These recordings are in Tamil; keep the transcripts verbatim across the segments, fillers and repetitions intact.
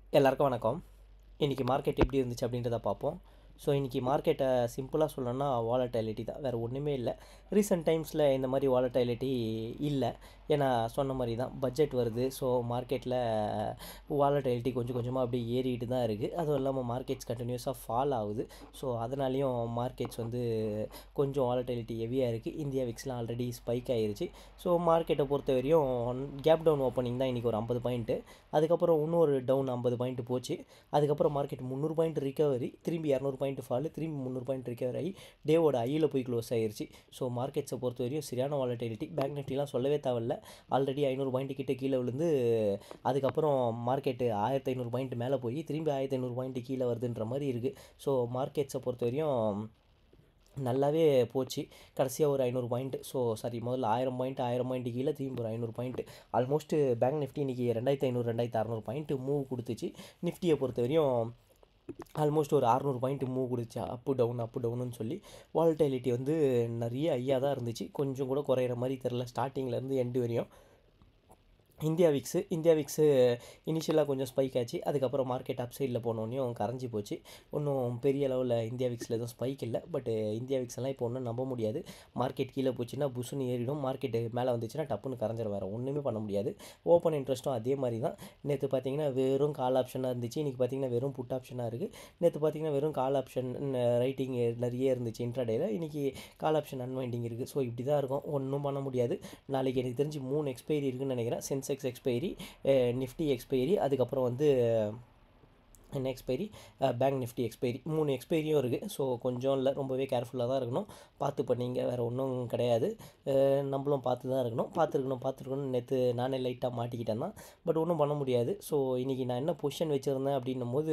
எல்லாருக்கும் வணக்கம். இன்றைக்கி மார்க்கெட் எப்படி இருந்துச்சு அப்படின்றத பார்ப்போம். ஸோ இன்றைக்கி மார்க்கெட்டை சிம்பிளாக சொல்லணும்னா வாலடைலிட்டி தான், வேறு ஒன்றுமே இல்லை. ரீசெண்ட் டைம்ஸில் இந்த மாதிரி வாலடைலிட்டி இல்லை. ஏன்னா சொன்ன மாதிரி தான் பட்ஜெட் வருது. ஸோ மார்க்கெட்டில் வாலடைலிட்டி கொஞ்சம் கொஞ்சமாக அப்படியே ஏறிட்டு தான் இருக்குது. அதுவும் இல்லாமல் மார்க்கெட்ஸ் கண்டினியூஸாக ஃபால் ஆகுது. ஸோ அதனாலேயும் மார்க்கெட்ஸ் வந்து கொஞ்சம் வாலடைலிட்டி ஹெவியாக இருக்குது. இந்தியா விக்ஸ்லாம் ஆல்ரெடி ஸ்பைக் ஆகிருச்சு. ஸோ மார்க்கெட்டை பொறுத்த வரையும் கேப் டவுன் ஓப்பனிங் தான் இன்றைக்கி ஒரு ஐம்பது பாயிண்ட்டு. அதுக்கப்புறம் இன்னொரு டவுன் ஐம்பது பாயிண்ட் போச்சு. அதுக்கப்புறம் மார்க்கெட் முந்நூறு பாயிண்ட் ரிகவரி, திரும்பி இரநூறு பாயிண்ட் ஃபால், திரும்பி முந்நூறு பாயிண்ட் ரிகவர் ஆகி டேவோட ஐயில் போய் க்ளோஸ் ஆகிருச்சு. ஸோ மார்க்கெட்ஸை பொறுத்த வரையும் சரியான வாலடைலிட்டி. பேங்க் நிஃப்டிலாம் சொல்லவே தேவையில்ல, ஆல்ரெடி ஐநூறு பாயிண்ட் கிட்ட கீழே விழுந்து அதுக்கப்புறம் மார்க்கெட்டு ஆயிரத்தி ஐநூறு பாயிண்ட் மேலே போய் திரும்பி ஆயிரத்தி ஐநூறு பாயிண்ட் கீழே வருதுன்ற மாதிரி இருக்குது. ஸோ மார்க்கெட்ஸை பொறுத்த வரையும் நல்லாவே போச்சு. கடைசியாக ஒரு ஐநூறு பாயிண்ட், ஸோ சாரி முதல்ல ஆயிரம் பாயிண்ட் ஆயிரம் பாயிண்ட் கீழே திரும்பி ஒரு ஐநூறு பாயிண்ட், ஆல்மோஸ்ட் பேங்க் நிஃப்டி இன்றைக்கி ரெண்டாயிரத்தி ஐநூறு ரெண்டாயிரத்தி அறநூறு பாயிண்ட் மூவ் கொடுத்துச்சு. நிஃப்டியை பொறுத்த வரையும் ஆல்மோஸ்ட் ஒரு அறநூறு பாயிண்ட் மூவ் கொடுத்துச்சு. அப்பு டவுன் அப்பு டவுன்னு சொல்லி வாலடைலிட்டி வந்து நிறைய ஐயா தான் இருந்துச்சு. கொஞ்சம் கூட குறையிற மாதிரி தெரில ஸ்டார்டிங்லேருந்து எண்டு வரையும். இந்தியா விக்ஸு இந்தியா விக்ஸு இனிஷியலாக கொஞ்சம் ஸ்பைக் ஆச்சு. அதுக்கப்புறம் மார்க்கெட் அப் சைடில் போனோடனையும் கரைஞ்சி போச்சு. ஒன்றும் பெரிய அளவில் இந்தியா விக்ஸில் எதுவும் ஸ்பைக் இல்லை. பட் இந்தியா விக்ஸ் எல்லாம் இப்போ ஒன்றும் நம்ப முடியாது. மார்க்கெட் கீழே போச்சுன்னா புஷுன்னு ஏறிடும், மார்க்கெட்டு மேலே வந்துச்சுன்னா டப்புன்னு கரைஞ்சிட, வேறு ஒன்றுமே பண்ண முடியாது. ஓப்பன் இன்ட்ரெஸ்ட்டும் அதே மாதிரி தான். நேற்று பார்த்தீங்கன்னா வெறும் கால் ஆப்ஷனாக இருந்துச்சு, இன்றைக்கி பார்த்தீங்கன்னா வெறும் புட் ஆப்ஷனாக இருக்குது. நேற்று பார்த்தீங்கன்னா வெறும் கால் ஆப்ஷன் ரைட்டிங் நிறைய இருந்துச்சு இன்ட்ராடேயில், இன்றைக்கி கால் ஆப்ஷன் அன்வைண்டிங் இருக்குது. ஸோ இப்படி தான் இருக்கும், ஒன்றும் பண்ண முடியாது. நாளைக்கு எனக்கு தெரிஞ்சு மூணு எக்ஸ்பைரி இருக்குதுன்னு நினைக்கிறேன். சென்செக்ஸ் எக்ஸ்பைரி, நிஃப்டி எக்ஸ்பைரி, அதுக்கப்புறம் வந்து என்ன எக்ஸ்பைரி, பேங்க் நிஃப்டி எக்ஸ்பைரி, மூணு எக்ஸ்பைரியும் இருக்குது. ஸோ கொஞ்சம் இல்லை, ரொம்பவே கேர்ஃபுல்லாக தான் இருக்கணும். பார்த்து பண்ணிங்க, வேறு ஒன்றும் கிடையாது. நம்மளும் பார்த்து தான் இருக்கணும். பார்த்துருக்கணும் பார்த்துருக்கணும் நேற்று நானே லைட்டாக மாட்டிக்கிட்டேன் தான், பட் ஒன்றும் பண்ண முடியாது. ஸோ இன்றைக்கி நான் என்ன பொசிஷன் வச்சுருந்தேன் அப்படின்னும் போது,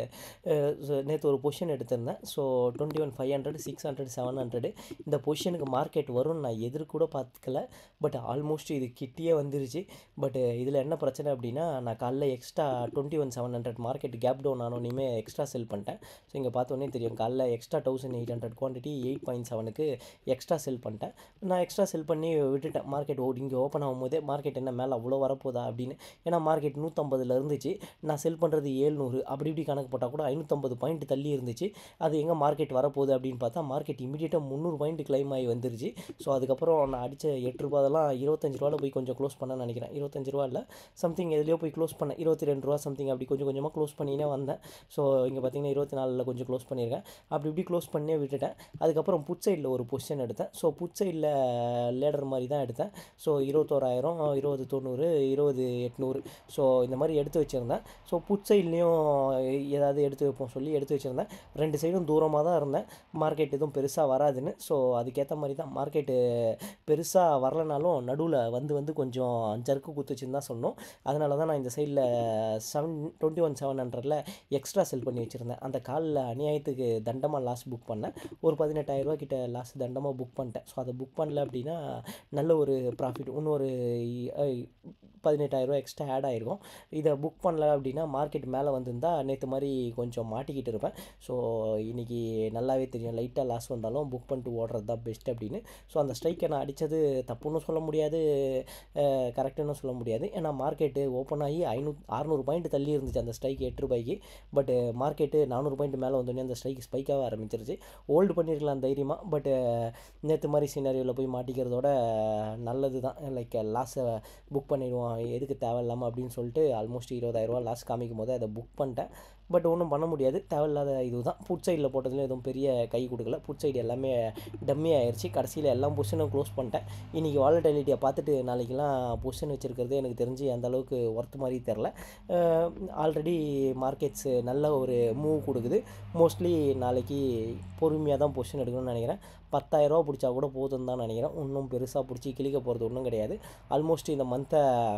நேற்று ஒரு பொசிஷன் எடுத்திருந்தேன். So twenty one five hundred six hundred seven hundred இந்த பொசிஷனுக்கு மார்க்கெட் வரும்னு நான் எதிர்கூட பார்த்துக்கல. பட் ஆல்மோஸ்ட் இது கிட்டேயே வந்துருச்சு. பட் இதில் என்ன பிரச்சனை அப்படின்னா, நான் காலைல extra twenty one seven hundred market cap down ஆனோனையுமே எக்ஸ்ட்ரா செல் பண்ணிட்டேன். ஸோ இங்கே பார்த்தோன்னே தெரியும், காலைல extra thousand eight hundred quantity eight point செவனுக்கு எக்ஸ்ட்ரா செல் பண்ணிட்டேன். நான் எக்ஸ்ட்ரா செல் பண்ணி விட்டுட்டேன். மார்க்கெட் ஓ இங்கே ஓப்பன் ஆகும்போதே மார்க்கெட் என்ன மேலே அவ்வளோ வரப்போதா அப்படின்னு. ஏன்னா மார்க்கெட் நூற்றம்பதில் இருந்துச்சு, நான் செல் பண்ணுறது ஏழ்நூறு, அப்படி இப்படி கணக்கு போட்டால் கூட ஐநூற்றம்பது பாயிண்ட் தள்ளி இருந்துச்சு. அது எங்கே மார்க்கெட் வரப்போகுது அப்படின்னு பார்த்தா மார்க்கெட் இமீடியட்டாக முந்நூறு பாயிண்ட் கிளைம் ஆகி வந்துருச்சு. ஸோ அதுக்கப்புறம் நான் அடித்த எட்டு ரூபாயெல்லாம் இருபத்தஞ்சு ரூபாவில் போய் கொஞ்சம் க்ளோஸ் பண்ணேன்னு நினைக்கிறேன். இருபத்தஞ்சு ரூபா இல்லை, சம்திங் எதுலையோ போய் க்ளோஸ் பண்ணேன். இருபத்தி ரெண்டு ரூபா சம்திங் அப்படி கொஞ்சம் கொஞ்சமாக க்ளோஸ் பண்ணினே வந்தேன். ஸோ இங்கே பார்த்தீங்கன்னா இருபத்தி நாலில் கொஞ்சம் க்ளோஸ் பண்ணியிருக்கேன். அப்படி இப்படி க்ளோஸ் பண்ணே விட்டுட்டேன். அதுக்கப்புறம் புட் சைடில் ஒரு பொசிஷன் எடுத்தேன். ஸோ புட் சைடில் லேடர் மாதிரி தான் எடுத்தேன். ஸோ இருபத்தோராயிரம், இருபது தொண்ணூறு, இருபது எட்நூறு, ஸோ இந்த மாதிரி எடுத்து வச்சுருந்தேன். ஸோ புட் சைட்லேயும் ஏதாவது எடுத்து வைப்போம் சொல்லி எடுத்து வச்சுருந்தேன். ரெண்டு சைடும் தூரமாக தான் இருந்தேன். மார்க்கெட் எதுவும் பெருசாக வராதுன்னு. ஸோ அதுக்கேற்ற மாதிரி தான் மார்க்கெட்டு பெருசாக வரலனாலும் நடுவில் வந்து வந்து கொஞ்சம் ஜர்க்கு குத்துச்சுன்னு தான் சொன்னோம். அதனால தான் நான் இந்த சைடில் செவன் டுவெண்ட்டி ஒன் செவன் ஹண்ட்ரடில் எக்ஸ்ட்ரா செல் பண்ணி வச்சுருந்தேன். அந்த காலில் அநியாயத்துக்கு தண்டமாக லாஸ் புக் பண்ணேன். ஒரு பதினெட்டாயிரரூவா கிட்ட லாஸ் தண்டமாக புக் பண்ணிட்டேன். ஸோ அதை புக் பண்ணல அப்படின்னா நல்ல ஒரு ப்ராஃபிட், இன்னொரு பதினெட்டாயிரரூவா எக்ஸ்ட்ரா ஆட் ஆகிருக்கும். இதை புக் பண்ணல அப்படின்னா மார்க்கெட் மேலே வந்திருந்தால் நேற்று மாதிரி கொஞ்சம் மாட்டிக்கிட்டு இருப்பேன். ஸோ இன்றைக்கி நல்லாவே தெரியும், லைட்டாக லாஸ் வந்தாலும் புக் பண்ணிட்டு ஓடுறது தான் பெஸ்ட் அப்படின்னு. ஸோ அந்த ஸ்ட்ரைக்கை நான் அடித்தது தப்புன்னு சொல்ல முடியாது, கரெக்டுன்னு சொல்ல முடியாது. ஏன்னா மார்க்கெட்டு ஓப்பன் ஆகி ஐநூ அறநூறு பாயிண்ட் தள்ளி இருந்துச்சு அந்த ஸ்ட்ரைக் எட்டு ரூபாய்க்கு. பட் மார்க்கெட்டு நானூறு பாயிண்ட் மேலே வந்தோடனே அந்த ஸ்ட்ரைக் ஸ்பைக்காக ஆரம்பிச்சிருச்சு. ஹோல்டு பண்ணியிருக்கலாம் தைரியமாக, பட் நேற்று மாதிரி சினாரியோவில் போய் மாட்டிக்கிறதோட நல்லது தான். லைக் லாஸை புக் பண்ணிடுவோம், எதுக்கு தேவையில்லாமல் அப்படின்னு சொல்லிட்டு ஆல்மோஸ்ட் இருபதாயிரரூவா லாஸ் காமிக்கும் போது அதை புக் பண்ணிட்டேன். பட் ஒன்றும் பண்ண முடியாது, தேவையில்லாத இது தான். புட் சைடில் போட்டதுலேயும் எதுவும் பெரிய கை கொடுக்கல. புட் சைடு எல்லாமே டம்மி ஆயிடுச்சு. கடைசியில் எல்லாம் பொசிஷனும் க்ளோஸ் பண்ணிட்டேன். இன்றைக்கி வாலடைலிட்டியை பார்த்துட்டு நாளைக்கெல்லாம் பொசிஷன் வச்சுருக்கிறது எனக்கு தெரிஞ்சு அந்த அளவுக்கு ஒர்த் மாதிரி தெரில. ஆல்ரெடி மார்க்கெட்ஸு நல்ல ஒரு மூவ் கொடுக்குது. மோஸ்ட்லி நாளைக்கு பொறுமையாக தான் பொசிஷன் எடுக்கணும்னு நினைக்கிறேன். பத்தாயிரரூவா பிடிச்சா கூட போதுன்னு தான் நினைக்கிறேன். ஒன்றும் பெருசாக பிடிச்சி கிளிக்க போகிறது ஒன்றும் கிடையாது. ஆல்மோஸ்ட் இந்த மந்த்தை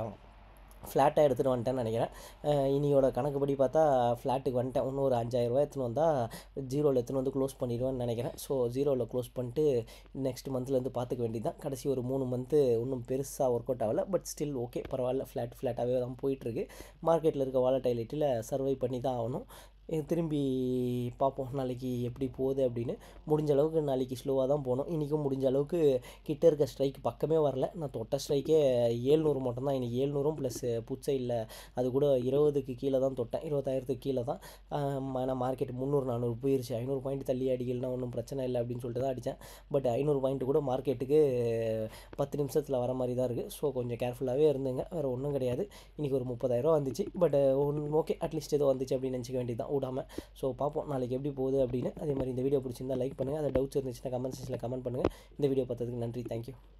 ஃப்ளாட்டாக எடுத்துகிட்டு வந்துட்டேன்னு நினைக்கிறேன். இனியோட கணக்குப்படி பார்த்தா ஃப்ளாட்டுக்கு வந்துட்டேன். இன்னும் ஒரு அஞ்சாயிரரூவா எடுத்துன்னு வந்தால் ஜீரோவில் எடுத்துன்னு வந்து க்ளோஸ் பண்ணிடுவேன்னு நினைக்கிறேன். ஸோ ஜீரோவில் க்ளோஸ் பண்ணிட்டு நெக்ஸ்ட் மந்த்லேருந்து பார்த்துக்க வேண்டியது தான். கடைசி ஒரு மூணு மந்த்து இன்னும் பெருசாக ஒர்க் அவுட் ஆகலை. பட் ஸ்டில் ஓகே, பரவாயில்ல. ஃப்ளாட் ஃப்ளாட்டாகவே தான் போயிட்டுருக்கு. மார்க்கெட்டில் இருக்க வாலடைலிட்டியில் சர்வை பண்ணி தான் ஆகணும். திரும்பி பார்ப்போம் நாளைக்கு எப்படி போகுது அப்படின்னு. முடிஞ்ச அளவுக்கு நாளைக்கு ஸ்லோவாக தான் போகணும். இன்றைக்கும் முடிஞ்ச அளவுக்கு கிட்ட இருக்க ஸ்ட்ரைக் பக்கமே வரல. நான் தொட்ட ஸ்ட்ரைக்கே ஏழ்நூறு மட்டும்தான். இன்றைக்கி ஏழ்நூறும் ப்ளஸ் புட் சைடில் அது கூட இருபதுக்கு கீழே தான் தொட்டேன், இருபத்தாயிரத்துக்கு கீழே தான். ஆனால் மார்க்கெட் முந்நூறு நானூறு போயிருச்சு. ஐநூறு பாயிண்ட் தள்ளி அடிக்கலனா ஒன்றும் பிரச்சனை இல்லை அப்படின்னு சொல்லிட்டு தான் அடித்தேன். பட் ஐநூறு பாயிண்ட் கூட மார்க்கெட்டுக்கு பத்து நிமிஷத்தில் வர மாதிரி தான் இருக்குது. ஸோ கொஞ்சம் கேர்ஃபுல்லாகவே இருந்துங்க, வேறு ஒன்றும் கிடையாது. இன்றைக்கி ஒரு முப்பதாயிரம் வந்துச்சு. பட் ஒன்று ஓகே, அட்லீஸ்ட் ஏதோ வந்துச்சு அப்படின்னு நினச்சிக்க வேண்டியது தான் விடாமல். ஸோ பார்ப்போம் நாளைக்கு எப்படி போகுது அப்படின்னு. அதே மாதிரி இந்த வீடியோ பிடிச்சிருந்தா லைக் பண்ணுங்கள். அதை டவுட்ஸ் இருந்துச்சுன்னா கமெண்ட் செக்ஷனில் கமெண்ட் பண்ணுங்கள். இந்த வீடியோ பார்த்ததுக்கு நன்றி. தேங்க்யூ.